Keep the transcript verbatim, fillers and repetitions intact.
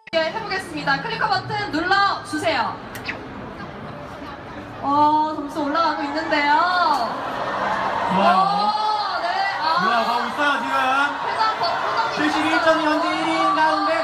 해보겠습니다. 클리커 버튼 눌러주세요. 어, 점수 올라가고 있는데요. 좋아요. 오, 네. 아, 올라가고 있어요, 지금. 표정, 표정이 칠십일 점이 현재 일 위인 가운데